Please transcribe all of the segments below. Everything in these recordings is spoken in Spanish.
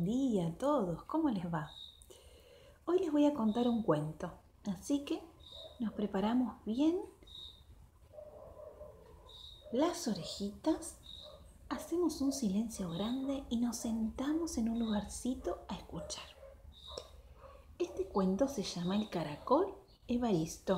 día a todos, ¿cómo les va? Hoy les voy a contar un cuento, así que nos preparamos bien las orejitas, hacemos un silencio grande y nos sentamos en un lugarcito a escuchar. Este cuento se llama El caracol Evaristo.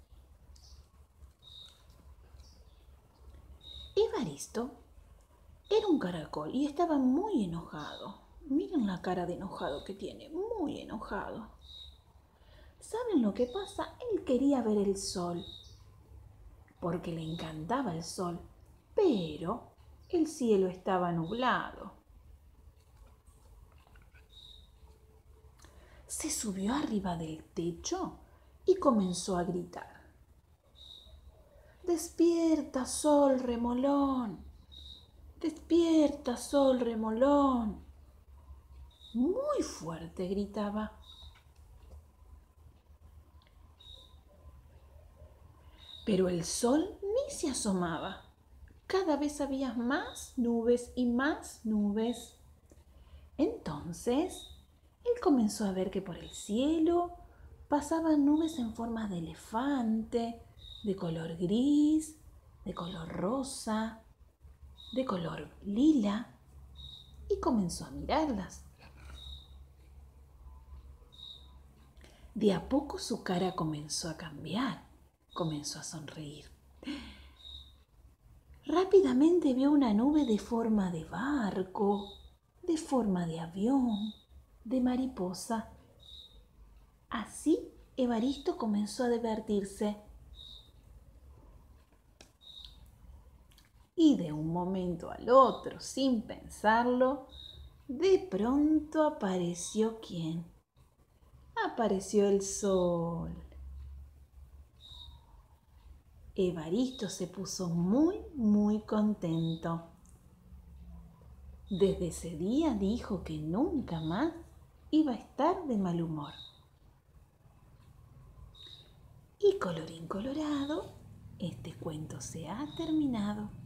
Evaristo era un caracol y estaba muy enojado. Miren la cara de enojado que tiene, muy enojado. ¿Saben lo que pasa? Él quería ver el sol, porque le encantaba el sol, pero el cielo estaba nublado. Se subió arriba del techo y comenzó a gritar: «Despierta, sol remolón, despierta, sol remolón». Muy fuerte gritaba. Pero el sol ni se asomaba. Cada vez había más nubes y más nubes. Entonces, él comenzó a ver que por el cielo pasaban nubes en forma de elefante, de color gris, de color rosa, de color lila, y comenzó a mirarlas. De a poco su cara comenzó a cambiar, comenzó a sonreír. Rápidamente vio una nube de forma de barco, de forma de avión, de mariposa. Así Evaristo comenzó a divertirse. Y de un momento al otro, sin pensarlo, de pronto apareció ¿quién? Apareció el sol. Evaristo se puso muy contento. Desde ese día dijo que nunca más iba a estar de mal humor. Y colorín colorado, este cuento se ha terminado.